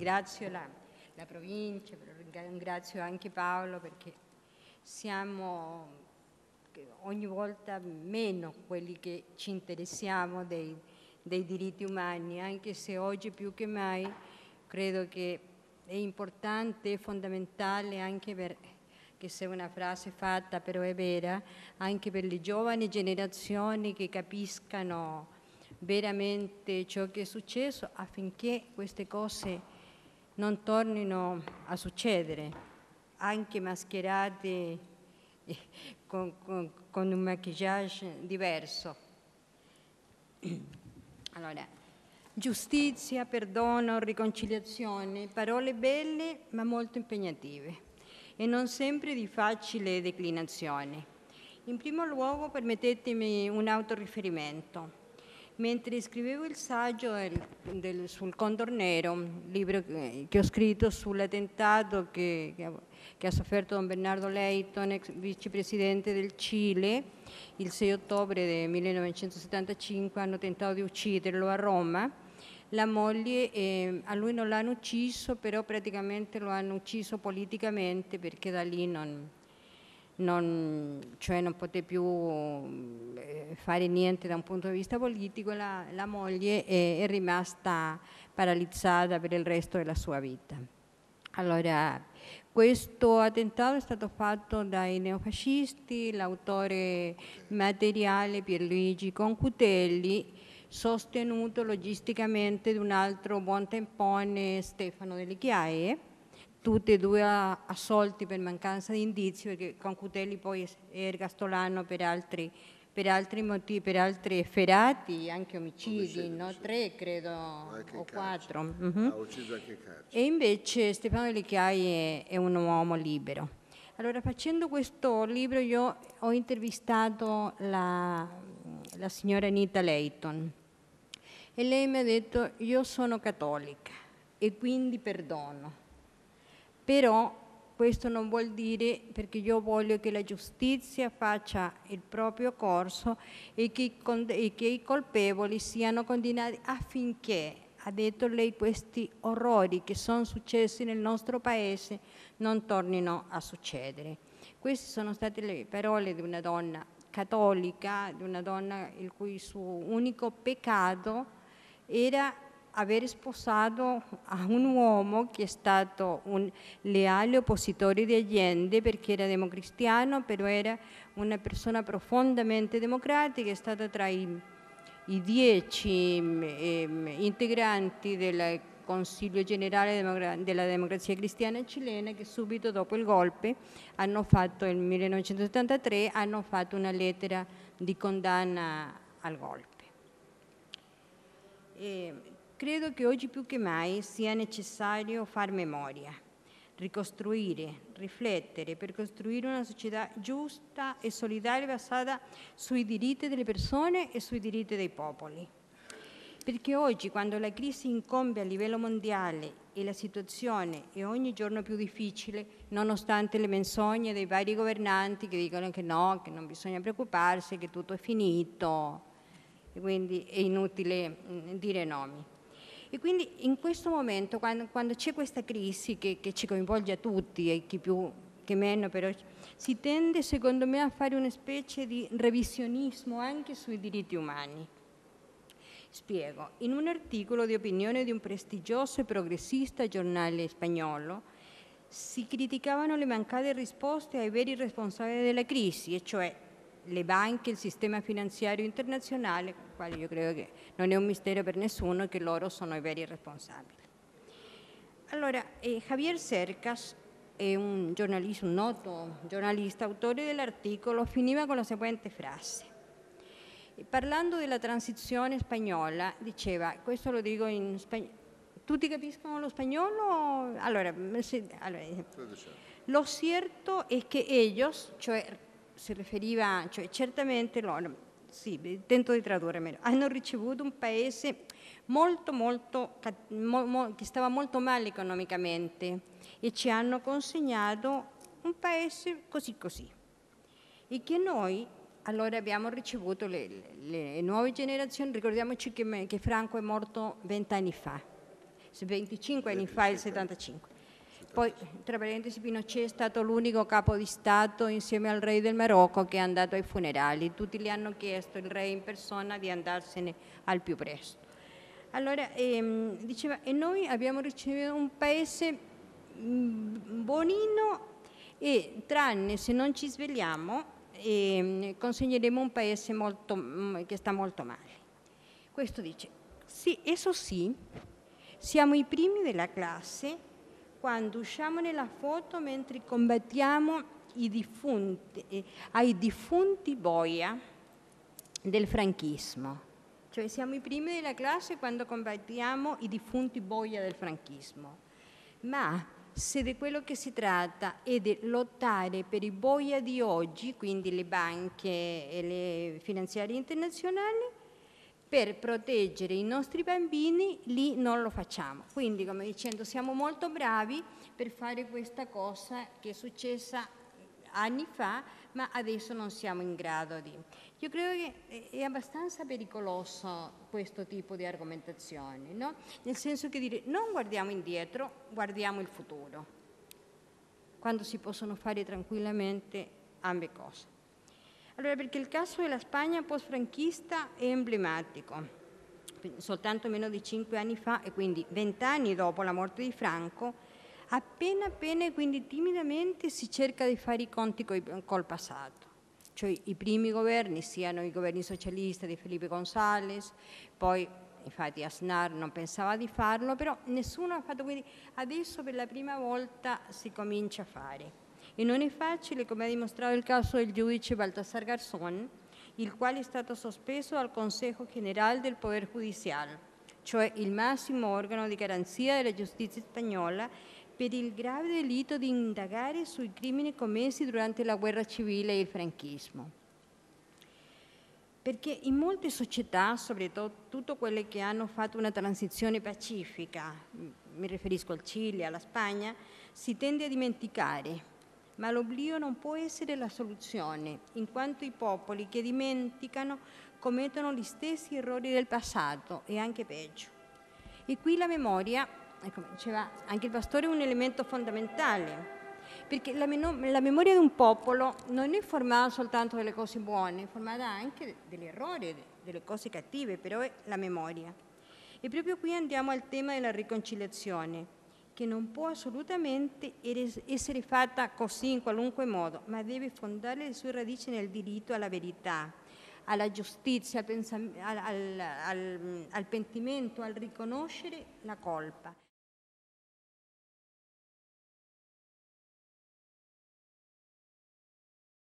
ringrazio la provincia, ringrazio anche Paolo perché siamo ogni volta meno quelli che ci interessiamo dei diritti umani, anche se oggi più che mai credo che è importante, è fondamentale anche per, che sia una frase fatta però è vera, anche per le giovani generazioni che capiscano veramente ciò che è successo affinché queste cose non tornino a succedere, anche mascherate con un maquillage diverso. Allora, giustizia, perdono, riconciliazione, parole belle ma molto impegnative e non sempre di facile declinazione. In primo luogo permettetemi un autoriferimento. Mentre scrivevo il saggio sul Condor Nero, libro che ho scritto sull'attentato che ha sofferto Don Bernardo Leighton, ex vicepresidente del Cile, il 6 ottobre del 1975 hanno tentato di ucciderlo a Roma. La moglie, a lui non l'hanno ucciso, però praticamente lo hanno ucciso politicamente perché da lì non poté più fare niente da un punto di vista politico, la moglie è rimasta paralizzata per il resto della sua vita. Allora, questo attentato è stato fatto dai neofascisti, l'autore materiale Pierluigi Concutelli, sostenuto logisticamente da un altro buontempone, Stefano Delle Chiaie, tutti e due assolti per mancanza di indizi, perché Concutelli poi è ergastolano per altri motivi, per altri efferati, anche omicidi, no? 3 credo, o 4. Ha ucciso anche Carci. E invece Stefano Delle Chiaie è un uomo libero. Allora, facendo questo libro io ho intervistato la signora Anita Leighton e lei mi ha detto: io sono cattolica e quindi perdono. Però questo non vuol dire, perché io voglio che la giustizia faccia il proprio corso e che i colpevoli siano condannati affinché, ha detto lei, questi orrori che sono successi nel nostro paese non tornino a succedere. Queste sono state le parole di una donna cattolica, di una donna il cui suo unico peccato era aver sposato a un uomo che è stato un leale oppositore di Allende perché era democristiano, però era una persona profondamente democratica, è stata tra i 10 integranti del Consiglio Generale della Democrazia Cristiana Cilena che subito dopo il golpe hanno fatto, nel 1973, hanno fatto una lettera di condanna al golpe. Credo che oggi più che mai sia necessario far memoria, ricostruire, riflettere per costruire una società giusta e solidale basata sui diritti delle persone e sui diritti dei popoli. Perché oggi, quando la crisi incombe a livello mondiale e la situazione è ogni giorno più difficile, nonostante le menzogne dei vari governanti che dicono che no, che non bisogna preoccuparsi, che tutto è finito, e quindi è inutile dire nomi. E quindi in questo momento, quando c'è questa crisi che ci coinvolge a tutti, e chi più che meno, però si tende secondo me a fare una specie di revisionismo anche sui diritti umani. Spiego. In un articolo di opinione di un prestigioso e progressista giornale spagnolo si criticavano le mancate risposte ai veri responsabili della crisi, e cioè le banche, il sistema finanziario internazionale, con il quale io credo che non è un mistero per nessuno che loro sono i veri responsabili. Allora, Javier Cercas è un noto giornalista, autore dell'articolo, finiva con la seguente frase. Parlando della transizione spagnola, diceva, questo lo dico in spagnolo, tutti capiscono lo spagnolo? Allora, lo cierto è che ellos, cioè si riferiva, cioè certamente loro, sì, tento di tradurre meglio, hanno ricevuto un paese che stava molto male economicamente e ci hanno consegnato un paese così così. E che noi allora abbiamo ricevuto le nuove generazioni, ricordiamoci che Franco è morto 20 anni fa. 25 anni fa, il 75. Poi, tra parentesi, Pinochet è stato l'unico capo di Stato insieme al re del Marocco che è andato ai funerali. Tutti gli hanno chiesto, il re in persona, di andarsene al più presto. Allora, diceva, e noi abbiamo ricevuto un paese buonino e tranne se non ci svegliamo consegneremo un paese che sta molto male. Questo dice, sì, eso sì, siamo i primi della classe quando usciamo nella foto mentre combattiamo ai defunti boia del franchismo. Cioè siamo i primi della classe quando combattiamo i defunti boia del franchismo. Ma se di quello che si tratta è di lottare per i boia di oggi, quindi le banche e le finanziarie internazionali, per proteggere i nostri bambini, lì non lo facciamo. Quindi, come dicendo, siamo molto bravi per fare questa cosa che è successa anni fa, ma adesso non siamo in grado di. Io credo che è abbastanza pericoloso questo tipo di argomentazione, no? Nel senso che dire non guardiamo indietro, guardiamo il futuro, quando si possono fare tranquillamente ambe cose. Allora, perché il caso della Spagna post-franchista è emblematico. Soltanto meno di 5 anni fa, e quindi 20 anni dopo la morte di Franco, appena e quindi timidamente si cerca di fare i conti col passato. Cioè i primi governi, siano i governi socialisti di Felipe González, poi infatti Aznar non pensava di farlo, però nessuno ha fatto, quindi adesso per la prima volta si comincia a fare. E non è facile, come ha dimostrato il caso del giudice Baltasar Garzón, il quale è stato sospeso dal Consejo General del Poder Judicial, cioè il massimo organo di garanzia della giustizia spagnola, per il grave delitto di indagare sui crimini commessi durante la guerra civile e il franchismo. Perché in molte società, soprattutto quelle che hanno fatto una transizione pacifica, mi riferisco al Cile, alla Spagna, si tende a dimenticare. Ma l'oblio non può essere la soluzione, in quanto i popoli che dimenticano commettono gli stessi errori del passato e anche peggio. E qui la memoria, come diceva anche il pastore, è un elemento fondamentale, perché la memoria di un popolo non è formata soltanto dalle cose buone, è formata anche degli errori, delle cose cattive, però è la memoria. E proprio qui andiamo al tema della riconciliazione, che non può assolutamente essere fatta così in qualunque modo, ma deve fondare le sue radici nel diritto alla verità, alla giustizia, al pentimento, al riconoscere la colpa.